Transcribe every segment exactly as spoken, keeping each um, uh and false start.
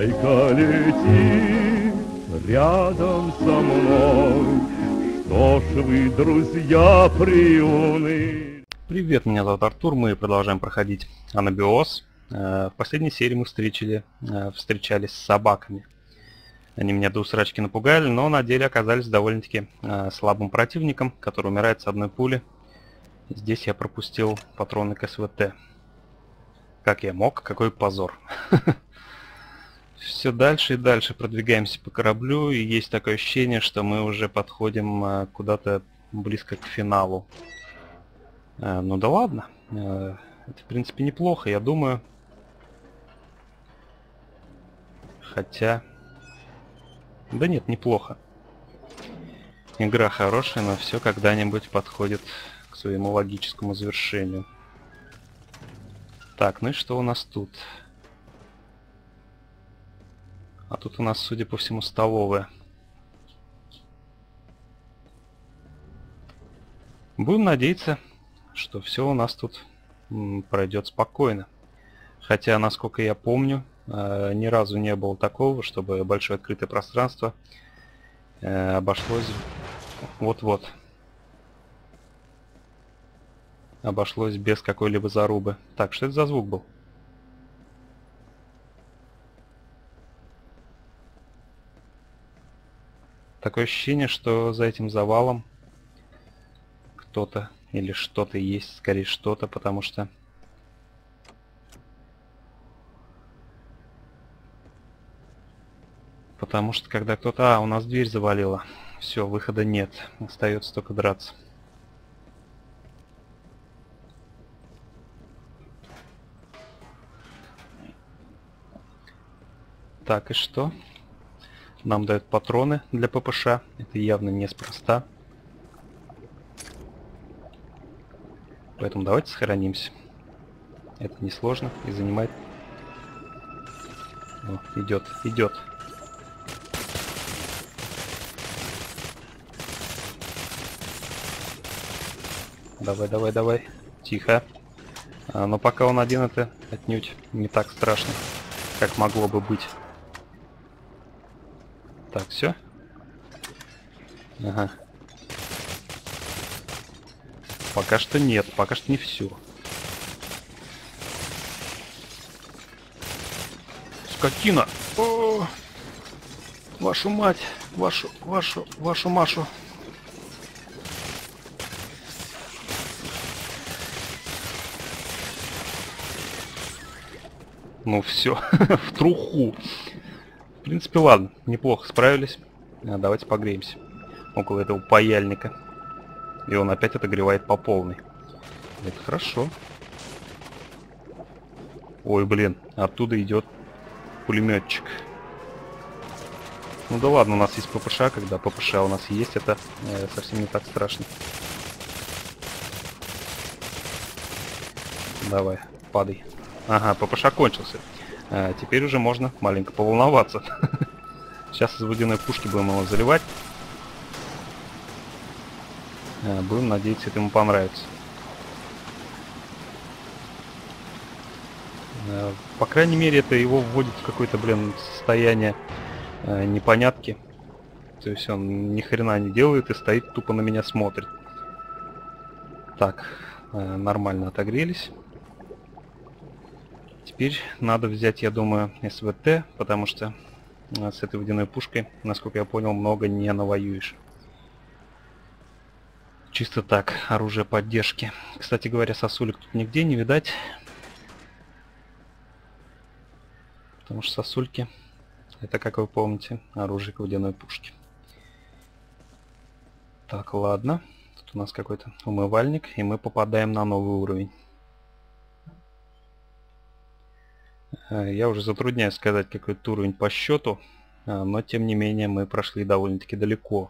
Чайка летит рядом со мной. Что ж вы, друзья, приуны. Привет, меня зовут Артур, мы продолжаем проходить Анабиос. В последней серии мы встретили, встречались с собаками. Они меня до усрачки напугали, но на деле оказались довольно-таки слабым противником, который умирает с одной пули. Здесь я пропустил патроны к СВТ. Как я мог? Какой позор. Все дальше и дальше продвигаемся по кораблю, и есть такое ощущение, что мы уже подходим куда-то близко к финалу. Ну да ладно, это в принципе неплохо, я думаю. Хотя... Да нет, неплохо. Игра хорошая, но все когда-нибудь подходит к своему логическому завершению. Так, ну и что у нас тут? А тут у нас, судя по всему, столовая. Будем надеяться, что все у нас тут пройдет спокойно. Хотя, насколько я помню, ни разу не было такого, чтобы большое открытое пространство обошлось вот-вот. Обошлось без какой-либо зарубы. Так, что это за звук был? Такое ощущение, что за этим завалом кто-то или что-то есть, скорее что-то, потому что... Потому что когда кто-то... А, у нас дверь завалила. Все, выхода нет. Остается только драться. Так, и что? Нам дают патроны для ППШ. Это явно неспроста. Поэтому давайте сохранимся. Это несложно и занимает... О, идет, идет. Давай, давай, давай. Тихо. А, но пока он один, это отнюдь не так страшно, как могло бы быть. Так, все? Ага. Пока что нет, пока что не все. Скотина! О, вашу мать! Вашу, вашу, вашу Машу! Ну все, в труху. В принципе, ладно, неплохо справились. А, давайте погреемся около этого паяльника. И он опять отогревает по полной. Это хорошо. Ой, блин, оттуда идет пулеметчик. Ну да ладно, у нас есть ППШ, когда ППШ у нас есть, это э, совсем не так страшно. Давай, падай. Ага, ППШ кончился. А, теперь уже можно маленько поволноваться. Сейчас из водяной пушки будем его заливать. А, будем надеяться, это ему понравится. А, по крайней мере, это его вводит в какое-то, блин, состояние а, непонятки. То есть он ни хрена не делает и стоит, тупо на меня смотрит. Так, а, нормально отогрелись. Теперь надо взять, я думаю, СВТ, потому что с этой водяной пушкой, насколько я понял, много не навоюешь. Чисто так, оружие поддержки. Кстати говоря, сосулек тут нигде не видать. Потому что сосульки, это, как вы помните, оружие к водяной пушке. Так, ладно. Тут у нас какой-то умывальник, и мы попадаем на новый уровень. Я уже затрудняюсь сказать, какой это уровень по счету, но тем не менее мы прошли довольно-таки далеко.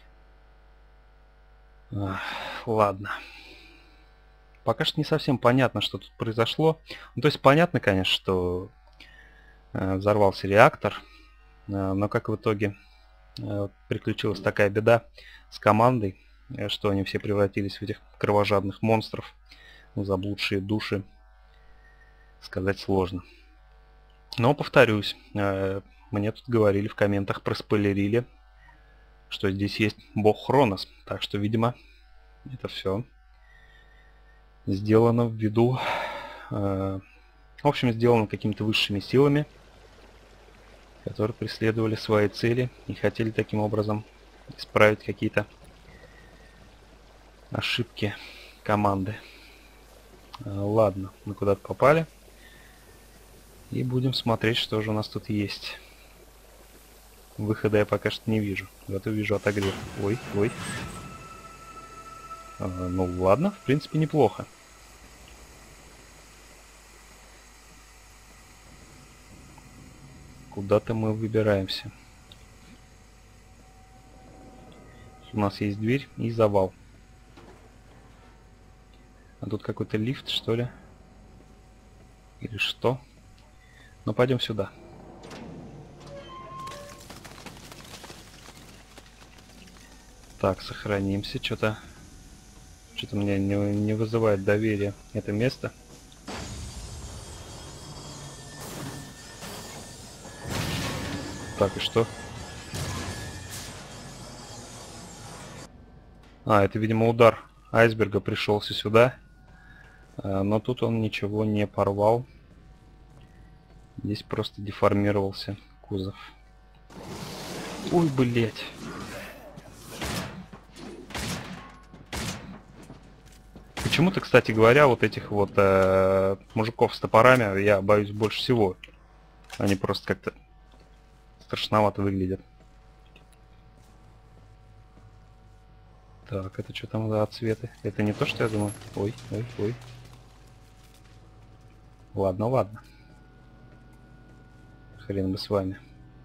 Ладно. Пока что не совсем понятно, что тут произошло. Ну, то есть понятно, конечно, что взорвался реактор, но как в итоге приключилась такая беда с командой, что они все превратились в этих кровожадных монстров, заблудшие души, сказать сложно. Но, повторюсь, э, мне тут говорили в комментах, проспойлерили, что здесь есть бог Хронос. Так что, видимо, это все сделано ввиду... Э, в общем, сделано какими-то высшими силами, которые преследовали свои цели и хотели таким образом исправить какие-то ошибки команды. Э, ладно, мы куда-то попали. И будем смотреть, что же у нас тут есть. Выхода я пока что не вижу. Зато вижу отогрев. Ой, ой. А, ну ладно, в принципе неплохо. Куда-то мы выбираемся. У нас есть дверь и завал. А тут какой-то лифт, что ли? Или что? Ну пойдем сюда. Так, сохранимся. Что-то что-то мне не, не вызывает доверия это место. Так, и что? А, это, видимо, удар айсберга пришелся сюда. А, но тут он ничего не порвал. Здесь просто деформировался кузов. Ой, блять. Почему-то, кстати говоря, вот этих вот э, мужиков с топорами я боюсь больше всего. Они просто как-то страшновато выглядят. Так, это что там за цветы? Это не то, что я думал. Ой, ой, ой. Ладно, ладно. Хрен бы с вами.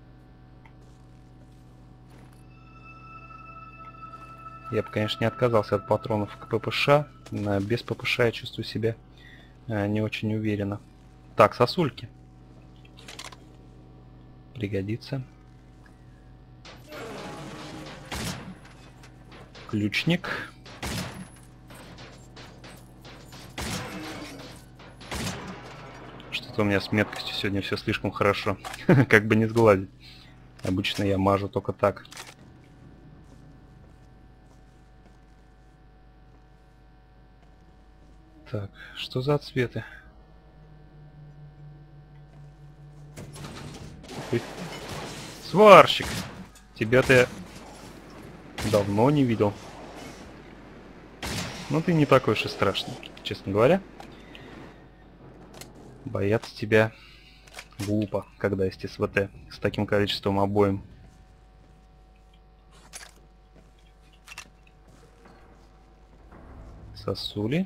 Я бы, конечно, не отказался от патронов к ППШ. Без ППШ я чувствую себя не очень уверенно. Так, сосульки. Пригодится. Ключник. Что-то у меня с меткостью сегодня все слишком хорошо. Как бы не сгладить. Обычно я мажу только так. Так, что за цветы? Ой. Сварщик! Тебя-то я давно не видел. Ну ты не такой уж и страшный, честно говоря. Бояться тебя глупо, когда есть СВТ с таким количеством обоим. Сосули.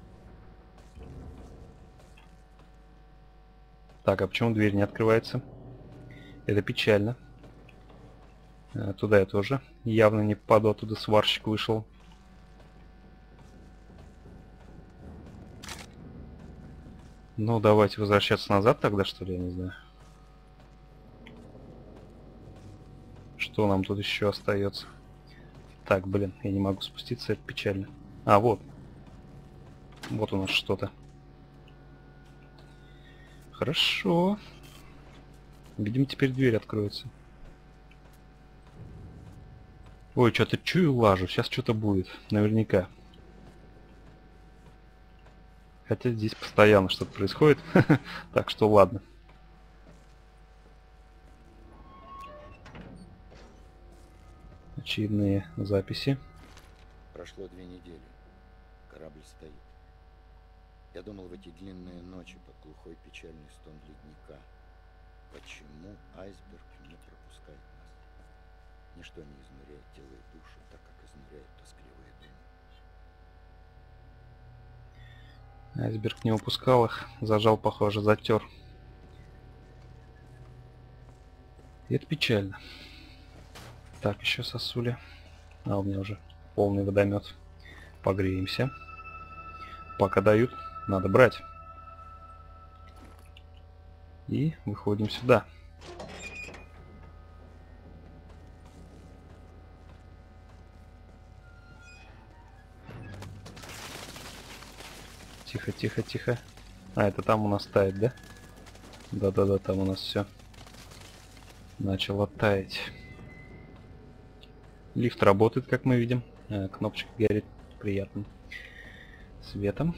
Так, а почему дверь не открывается? Это печально. А, туда я тоже явно не попаду, оттуда сварщик вышел. Ну, давайте возвращаться назад тогда, что ли, я не знаю. Что нам тут еще остается? Так, блин, я не могу спуститься, это печально. А, вот. Вот у нас что-то. Хорошо. Видимо, теперь дверь откроется. Ой, что-то чую, лажу. Сейчас что-то будет. Наверняка. Хотя здесь постоянно что-то происходит. Так что ладно. Очередные записи. Прошло две недели. Корабль стоит. Я думал в эти длинные ночи под глухой печальный стон ледника. Почему айсберг не пропускает нас? Ничто не изнуряет тело и душу, так как изнуряют тоскливые думы. Айсберг не упускал их. Зажал, похоже, затер. И это печально. Так, еще сосули. А, у меня уже полный водомет. Погреемся. Пока дают, надо брать. И выходим сюда. Тихо, тихо, тихо. А, это там у нас тает, да? Да-да-да, там у нас все начало таять. Лифт работает, как мы видим. Э, кнопочка горит приятным светом.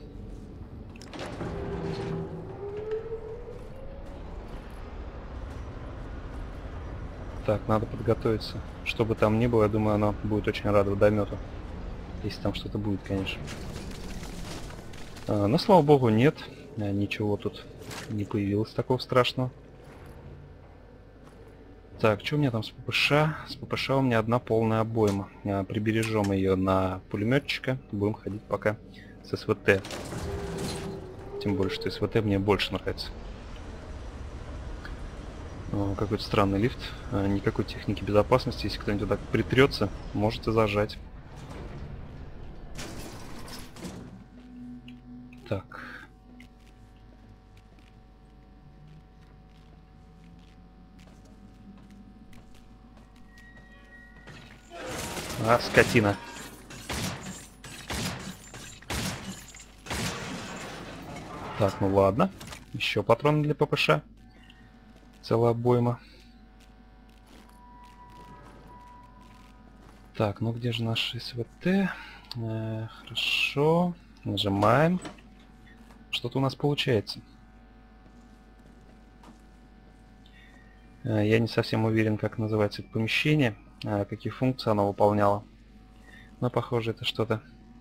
Так, надо подготовиться. Что бы там ни было, я думаю, оно будет очень радо водомету. Если там что-то будет, конечно. А, но, слава богу, нет. А, ничего тут не появилось такого страшного. Так, что у меня там с ППШ? С ППШ у меня одна полная обойма. А, прибережем ее на пулеметчика. Будем ходить пока с СВТ. Тем более, что СВТ мне больше нравится. О, какой-то странный лифт. А, никакой техники безопасности. Если кто-нибудь так притрется, может и зажать. Так. А, скотина. Так, ну ладно. Еще патроны для ППШ. Целая обойма. Так, ну где же наш СВТ? Э, хорошо. Нажимаем. Что-то у нас получается. Э, я не совсем уверен, как называется это помещение. Какие функции она выполняла. Но похоже, это что-то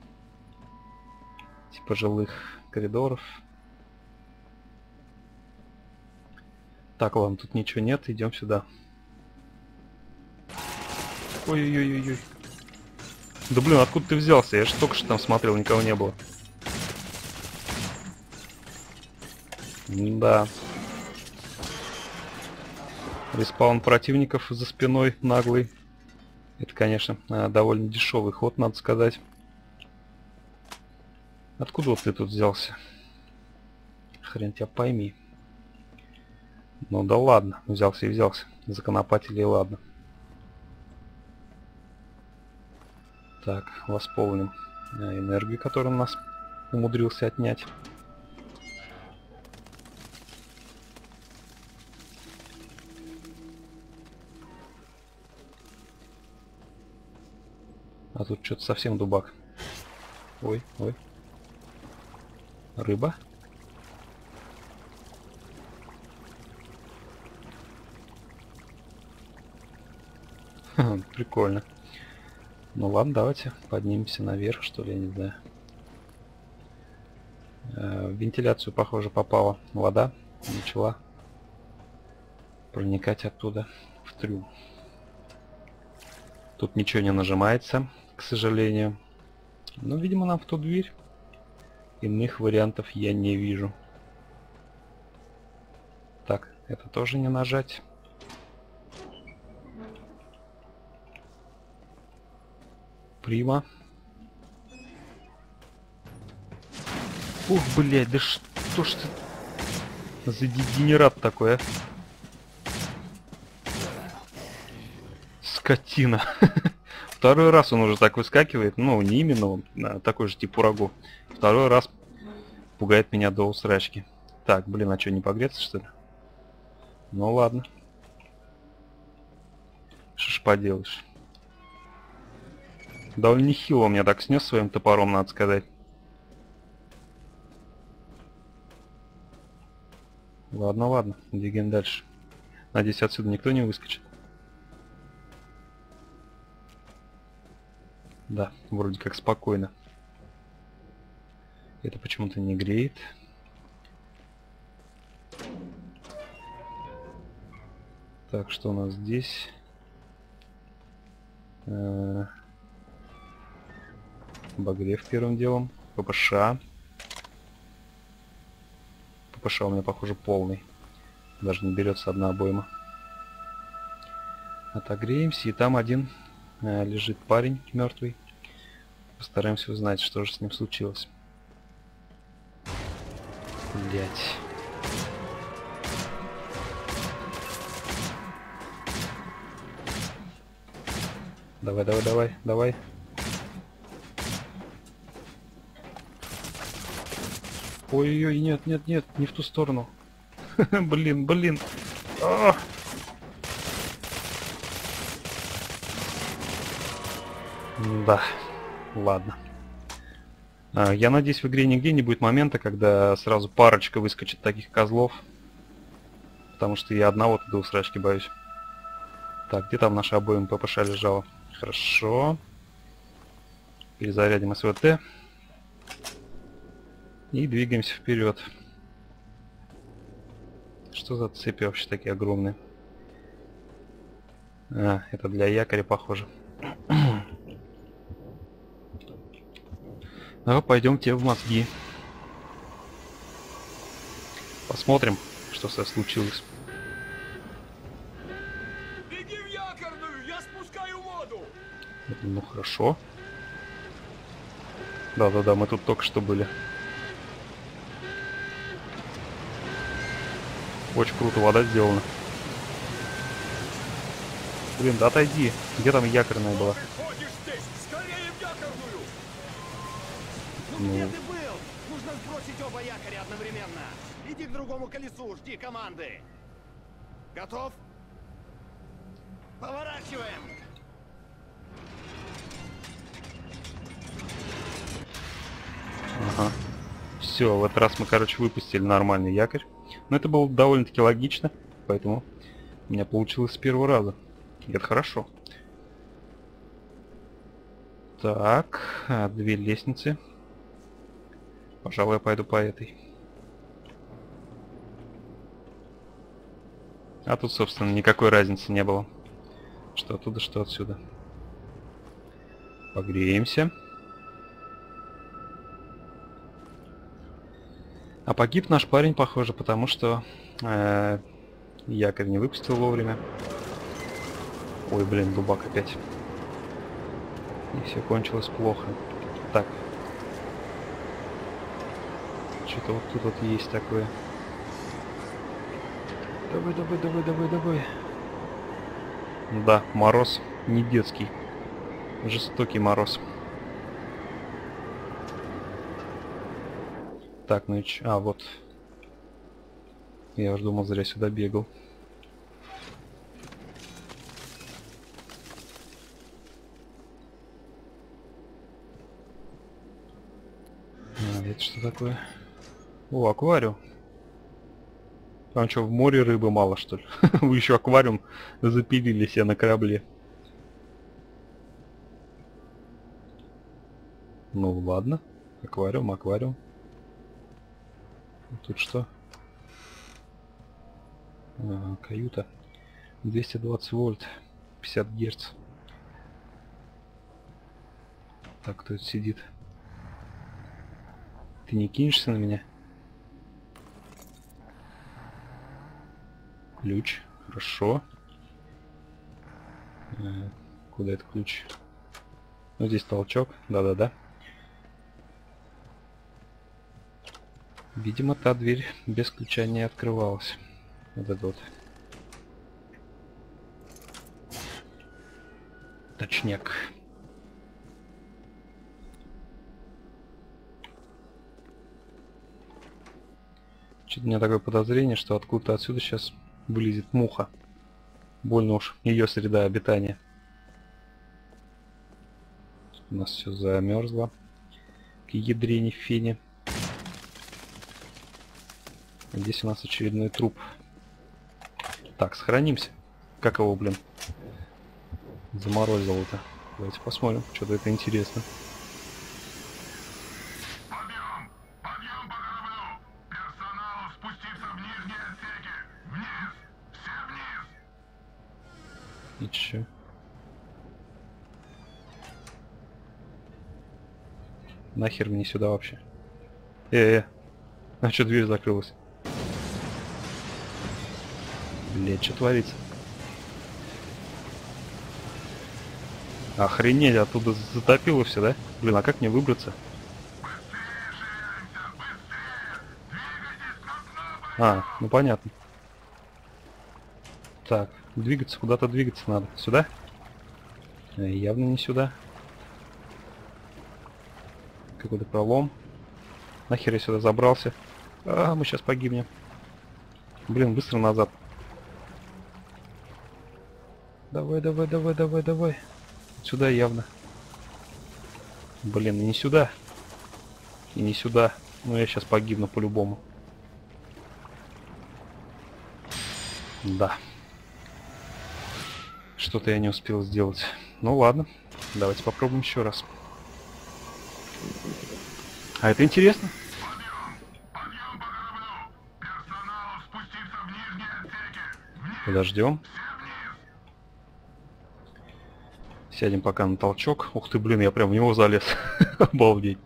типа жилых коридоров. Так, ладно, тут ничего нет, идем сюда. Ой-ой-ой-ой. Да блин, откуда ты взялся? Я же только что там смотрел, никого не было. Да. Респаун противников за спиной наглый. Это, конечно, довольно дешевый ход, надо сказать. Откуда вот ты тут взялся? Хрен тебя пойми. Ну да ладно, взялся и взялся. Законопатили и ладно. Так, восполним энергию, которую он нас умудрился отнять. А тут что-то совсем дубак. Ой, ой. Рыба. Ха, прикольно. Ну ладно, давайте поднимемся наверх, что ли, я не знаю. Э, в вентиляцию, похоже, попала вода. Начала проникать оттуда в трюм. Тут ничего не нажимается, к сожалению. Но, видимо, нам в ту дверь. Иных вариантов я не вижу. Так, это тоже не нажать. Прима. Ух, блядь, да что ж ты за дегенерат такой, а? Скотина. Второй раз он уже так выскакивает. Ну, не именно он, а такой же тип урагу. Второй раз пугает меня до усрачки. Так, блин, а что, не погреться, что ли? Ну ладно. Что ж поделаешь. Довольно нехило меня так снес своим топором, надо сказать. Ладно, ладно, двигаем дальше. Надеюсь, отсюда никто не выскочит. Да, вроде как спокойно. Это почему-то не греет. Так, что у нас здесь? Э-э- Обогрев первым делом. ППШ. ППШ у меня, похоже, полный. Даже не берется одна обойма. Отогреемся. И там один э, лежит парень мертвый. Постараемся узнать, что же с ним случилось. Блять. Давай, давай, давай, давай. Ой-ой-ой, нет, нет, нет, не в ту сторону. Блин, блин. А! Да, ладно. А, я надеюсь, в игре нигде не будет момента, когда сразу парочка выскочит таких козлов. Потому что я одного туда усрачки боюсь. Так, где там наша обоим ППШ лежала? Хорошо. Перезарядим СВТ. И двигаемся вперед. Что за цепи вообще такие огромные? А, это для якоря, похоже. Ну, пойдемте в мозги. Посмотрим, что с случилось. Беги в якорную, я спускаю воду. Ну, хорошо. Да-да-да, мы тут только что были. Очень круто, вода сделана. Блин, да отойди. Где там якорная была? Ходишь здесь, скорее в якорную. Ну, Где ты был? Нужно сбросить оба якоря одновременно. Иди к другому колесу, жди команды. Готов? Поворачиваем. ага. Все, в этот раз мы, короче, выпустили нормальный якорь. Но это было довольно-таки логично, поэтому у меня получилось с первого раза. И это хорошо. Так, а, две лестницы. Пожалуй, я пойду по этой. А тут, собственно, никакой разницы не было. Что оттуда, что отсюда. Погреемся. А погиб наш парень, похоже, потому что э, якорь не выпустил вовремя. Ой, блин, дубак опять. И все кончилось плохо. Так. Что-то вот тут вот есть такое. Давай, давай, давай, давай, давай. Да, мороз не детский. Жестокий мороз. Так, ну и ч... А, вот. Я уж думал, зря сюда бегал. А, это что такое? О, аквариум. Там что, в море рыбы мало, что ли? Вы еще аквариум запилили себе на корабле. Ну ладно. Аквариум, аквариум. Тут что? А, каюта. двести двадцать вольт. пятьдесят герц. Так, кто тут сидит? Ты не кинешься на меня? Ключ. Хорошо. А, куда этот ключ? Ну, здесь толчок. Да-да-да. Видимо, та дверь без ключа не открывалась. Вот это вот. Точняк. Что-то у меня такое подозрение, что откуда-то отсюда сейчас вылезет муха. Больно уж ее среда обитания. У нас все замерзло. К ядрене фене. Здесь у нас очередной труп. Так, сохранимся. Как его, блин, заморозило-то? Давайте посмотрим. Что-то это интересно. Подъем! Подъем по кораблю! Персоналу спуститься в нижние отсеки! Вниз! Все вниз! И чё? Нахер мне сюда вообще? Э-э. А что дверь закрылась? Блять, что творится? Охренеть, оттуда затопило все, да? Блин, а как мне выбраться? А, ну понятно. Так, двигаться, куда-то двигаться надо. Сюда? Э, явно не сюда. Какой-то пролом. Нахер я сюда забрался? А, мы сейчас погибнем. Блин, быстро назад. Давай, давай, давай, давай, давай. Сюда явно. Блин, и не сюда. И не сюда. Ну, я сейчас погибну по-любому. Да. Что-то я не успел сделать. Ну ладно. Давайте попробуем еще раз. А это интересно. Подъем по кораблю! Персоналу спуститься в нижние отсеки! Вниз! Подождем. Все вниз! Сядем пока на толчок. Ух ты, блин, я прям в него залез. Обалдеть.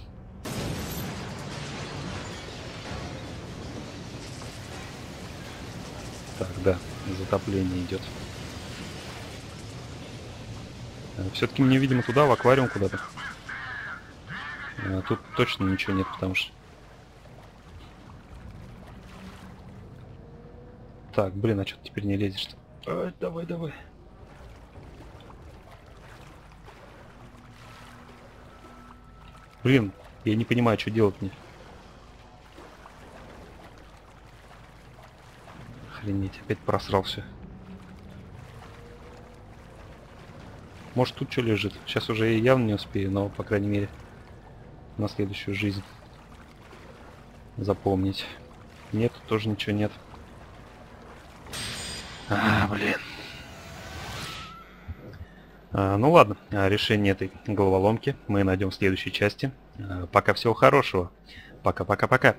Так, да, затопление идет. Все-таки мне, видимо, туда, в аквариум куда-то. А, тут точно ничего нет, потому что... Так, блин, а что ты теперь не лезешь-то? А, давай, давай. Блин, я не понимаю, что делать мне. Охренеть, опять просрал все. Может, тут что лежит? Сейчас уже я явно не успею, но, по крайней мере, на следующую жизнь запомнить. Нет, тут тоже ничего нет. А, блин. А, ну ладно, решение этой головоломки мы найдем в следующей части. А, пока всего хорошего. Пока-пока-пока.